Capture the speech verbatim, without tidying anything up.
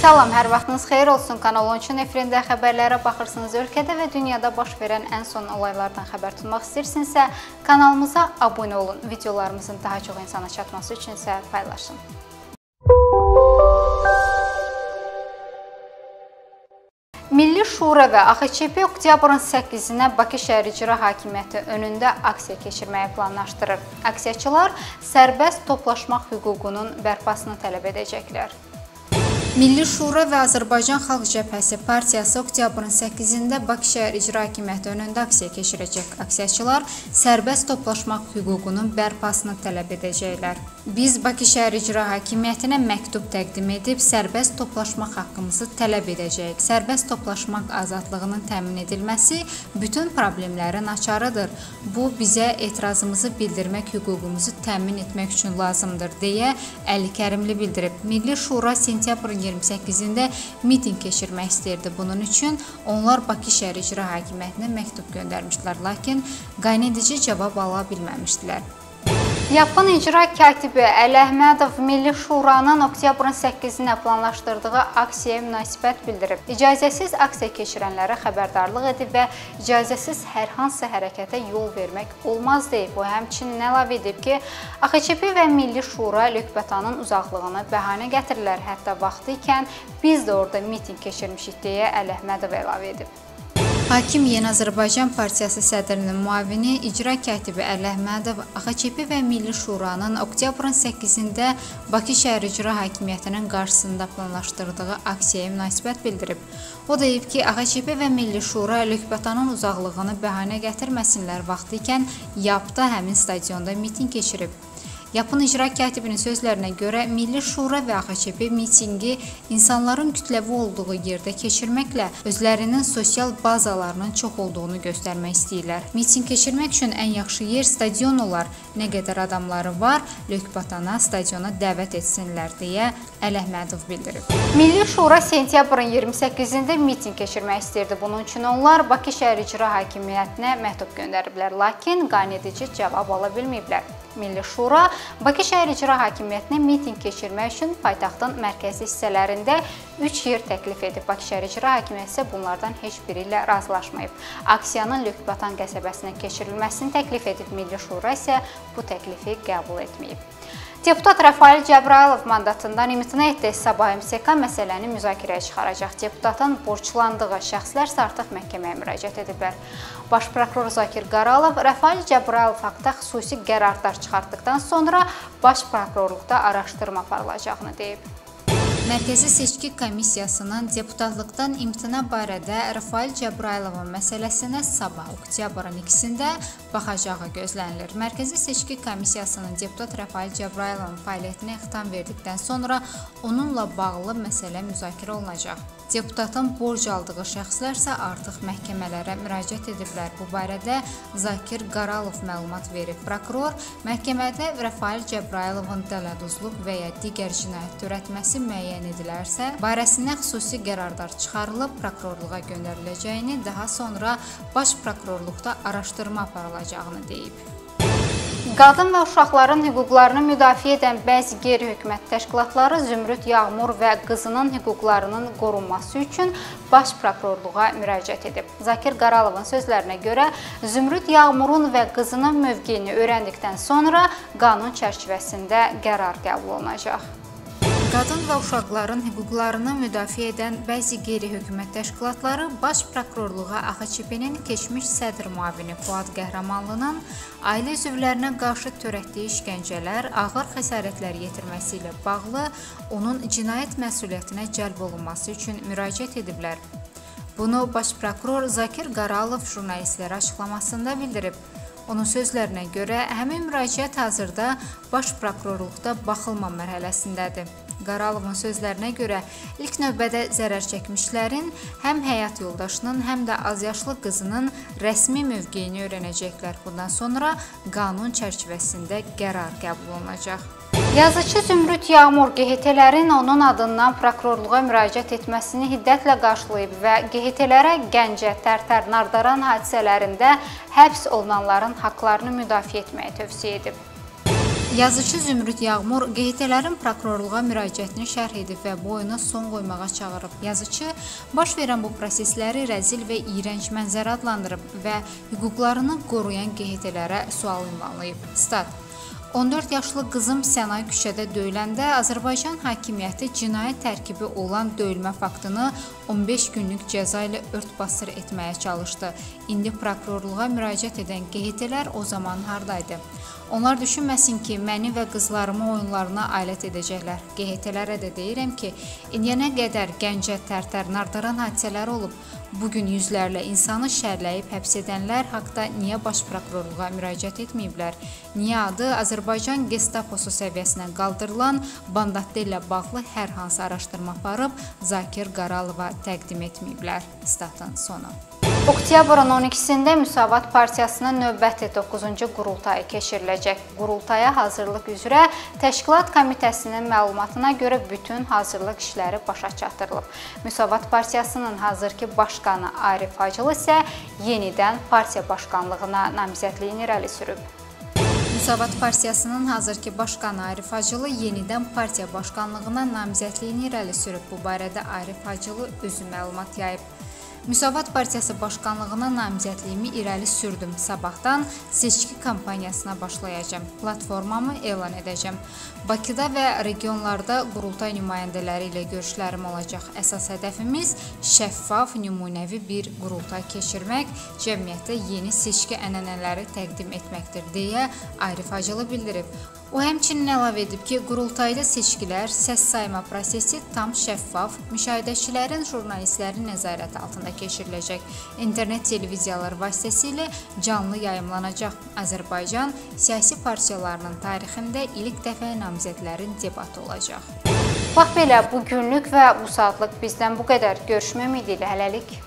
Salam, hər vaxtınız xeyir olsun. Kanal on üçün efirində xəbərlərə baxırsınız. Ölkədə və dünyada baş verən ən son olaylardan xəbər tutmaq istəyirsinizsə, kanalımıza abunə olun. Videolarımızın daha çox insana çatması üçün isə paylaşın. Milli Şura və A X C P oktyabrın səkkizinə Bakı şəhər icra hakimiyyəti önündə aksiya keçirməyi planlaşdırır. Aksiyaçılar sərbəst toplaşmaq hüququnun bərpasını tələb edəcəklər. Milli Şura və Azərbaycan Xalq Cəbhəsi partiyası oktyabrın səkkizində Bakı şəhər icra hakimiyyəti önündə aksiya keçirəcək. Aksiyaçılar sərbəst toplaşmaq hüququnun bərpasını tələb edəcəklər. Biz Bakı şəhər icra hakimiyyətinə məktub təqdim edib sərbəst toplaşmaq haqqımızı tələb edəcəyik. Sərbəst toplaşmaq azadlığının təmin edilməsi bütün problemlərin açarıdır. Bu, bizə etirazımızı bildirmək hüququmuzu təmin etmək üçün lazımdır, deyə Əli Kərimli bildirib. Milli Şura sentyabrın iyirmi səkkizində mitinq keçirmək istəyirdi. Bunun üçün onlar Bakı şəhər icra hakimiyyətinə məktub göndərmişdilər, lakin qaynedici cavab ala bilməmişdilər. Yapon icra katibi Əli Əhmədov Milli Şuranın oktyabrın səkkizinə planlaşdırdığı aksiyaya münasibət bildirib. İcazəsiz aksiya keçirənlərə xəbərdarlıq edib və icazəsiz hər hansı hərəkətə yol vermək olmaz deyib. O həmçinin əlavə edib ki, A X C P və Milli Şura Lökbətanın uzaqlığını bəhanə gətirirlər. Hətta vaxtı ikən biz də orada mitinq keçirmişik deyə Əli Əhmədov əlavə edib. Hakim Yeni Azərbaycan Partiyası sədrinin müavini icra katibi Əli Əhmədov A X C P və Milli Şuranın oktyabrın səkkizində Bakı şəhər icra hakimiyyətinin qarşısında planlaşdırdığı aksiyaya münasibət bildirib. O deyib ki, A X C P və Milli Şura Lökbətanın uzaqlığını bəhanə gətirməsinlər, vaxtı ikən Yapda həmin stadionda mitinq keçirib. Yapon icra katibinin sözlərinə görə Milli Şura və A X C P mitinqi insanların kütləvi olduğu yerdə keçirməklə özlərinin sosial bazalarının çox olduğunu göstərmək istəyirlər. Mitinq keçirmək üçün ən yaxşı yer stadion olar. Nə qədər adamları var, Lökbətana stadiona dəvət etsinlər, deyə Əli Əhmədov bildirib. Milli Şura sentyabrın iyirmi səkkizində mitinq keçirmək istəyirdi. Bunun üçün onlar Bakı şəhər icra hakimiyyətinə məktub göndəriblər, lakin qaynedici cavab ala bilməyiblər. Milli Şura Bakı şəhər icra hakimiyyətinə mitinq keçirmək üçün paytaxtın mərkəzi hissələrində üç yer təklif edib. Bakı şəhər icra hakimiyyəti isə bunlardan heç biri ilə razılaşmayıb. Aksiyanın Lökbətan qəsəbəsinə keçirilməsini təklif edib. Milli Şura isə bu təklifi qəbul etməyib. Deputat Rəfail Cəbrayılov mandatından imtina etdi. Sabah M S K məsələni müzakirəyə çıxaracaq. Deputatın borclandığı şəxslər isə artıq məhkəməyə müraciət ediblər. Baş prokuror Zakir Qaralov Rəfail Cəbrayılov haqda xüsusi qərarlar çıxartdıqdan sonra baş prokurorluqda araşdırma aparılacağını deyib. Mərkəzi Seçki Komissiyasının deputatlıqdan imtina barədə Rəfail Cəbrayılovun məsələsinə sabah oktyabrın ikisində baxacağı gözlənilir. Mərkəzi Seçki Komissiyasının deputat Rəfail Cəbrayılovun fəaliyyətinə xitam verdikdən sonra onunla bağlı məsələ müzakirə olunacaq. Deputatın borc aldığı şəxslər isə artıq məhkəmələrə müraciət ediblər. Bu barədə Zakir Qaralov məlumat verib. Prokuror məhkəmədə Rəfail Cəbrayılovun dələduzluq və ya digər cinayət törətməsi müəyyən edilərsə, barəsində xüsusi qərarlar çıxarılıb prokurorluğa göndəriləcəyini, daha sonra baş prokurorluqda araşdırma aparılacağını deyib. Qadın və uşaqların hüquqlarını müdafiə edən bəzi qeyri-hökumət təşkilatları Zümrüd Yağmur və qızının hüquqlarının qorunması üçün baş prokurorluğa müraciət edib. Zakir Qaralovun sözlərinə görə Zümrüd Yağmurun və qızının mövqeyini öyrəndikdən sonra qanun çərçivəsində qərar qəbul olunacaq. Qadın və uşaqların hüquqlarını müdafiə edən bəzi qeyri-hökumət təşkilatları baş prokurorluğa A X C P-nin keçmiş sədr müavini Fuad Qəhrəmanlının ailə üzvlərinə qarşı törətdiyi işgəncələr, ağır xəsarətlər yetirməsi ilə bağlı onun cinayət məsuliyyətinə cəlb olunması üçün müraciət ediblər. Bunu baş prokuror Zakir Qaralov jurnalistlərə açıqlamasında bildirib. Onun sözlərinə görə həmin müraciət hazırda baş prokurorluqda baxılma mərhələsindədir. Qaralovun sözlərinə görə ilk növbədə zərər çəkmişlərin həm həyat yoldaşının, həm də azyaşlı qızının rəsmi mövqeyini öyrənəcəklər. Bundan sonra qanun çərçivəsində qərar qəbul olunacaq. Yazıcı Zümrüd Yağmur G H T-lərin onun adından prokurorluğa müraciət etməsini hiddətlə qarşılayıb və G H T-lərə Gəncə, Tərtər, Nardaran hadisələrində həbs olunanların haqlarını müdafiə etməyi tövsiyə edib. Yazıcı Zümrüd Yağmur Q H T-lərin prokurorluğa müraciətini şərh edib və bu oyuna son qoymağa çağırıb. Yazıcı baş verən bu prosesləri rəzil və iyrənc mənzərə adlandırıb və hüquqlarını qoruyan Q H T-lərə sual ünvanlayıb. Stat: on dörd yaşlı qızım Sənay küçədə döyüləndə Azərbaycan hakimiyyəti cinayət tərkibi olan döyülmə faktını on beş günlük cəza ilə ört-basır etməyə çalışdı. İndi prokurorluğa müraciət edən Q H T-lər o zaman hardaydı? Onlar düşünməsin ki, məni və qızlarımı oyunlarına alət edəcəklər. Q H T-lərə də deyirəm ki, indiyənə qədər Gəncə, Tərtər, Nardaran hadisələri olub. Bugün yüzlərlə insanı şərləyib həbs edənlər haqda niyə baş prokurorluğa müraciət etməyiblər? Niyə adı Azərbaycan Gestaposu səviyyəsinə qaldırılan Bandatlı ilə bağlı hər hansı araşdırma aparıb Zakir Qaralova təqdim etməyiblər? Statın sonu. Oktyabrın on ikisində Müsavat Partiyasının növbəti doqquzuncu qurultayı keçiriləcək. Qurultaya hazırlıq üzrə Təşkilat Komitəsinin məlumatına görə bütün hazırlıq işləri başa çatdırılıb. Müsavat Partiyasının hazırki başqanı Arif Hacılı isə yenidən partiya başqanlığına namizədliyini irəli sürüb. Müsavat Partiyasının hazırki başqanı Arif Hacılı yenidən partiya başqanlığına namizədliyini irəli sürüb. Bu barədə Arif Hacılı özü məlumat yayıb. Müsavat Partiyası başqanlığına namizədliyimi irəli sürdüm. Sabahdan seçki kampaniyasına başlayacağım. Platformamı elan edəcəm. Bakıda və regionlarda qurultay nümayəndələri ilə görüşlərim olacaq. Əsas hədəfimiz şəffaf, nümunəvi bir qurultay keçirmək, cəmiyyətə yeni seçki ənənələri təqdim etməkdir, deyə Arif Hacılı bildirib. O həmçinin əlavə edib ki, qurultayda seçkilər, səs sayma prosesi tam şəffaf, müşahidəçilərin, jurnalistlərin nəzarət altında keçiriləcək. İnternet televiziyalar vasitəsilə canlı yayımlanacaq. Azərbaycan siyasi partiyalarının tarixində ilk dəfə namizədlərin debatı olacaq. Bax belə, bu günlük və bu saatlıq bizdən bu qədər. Görüşmək ümidi ilə hələlik.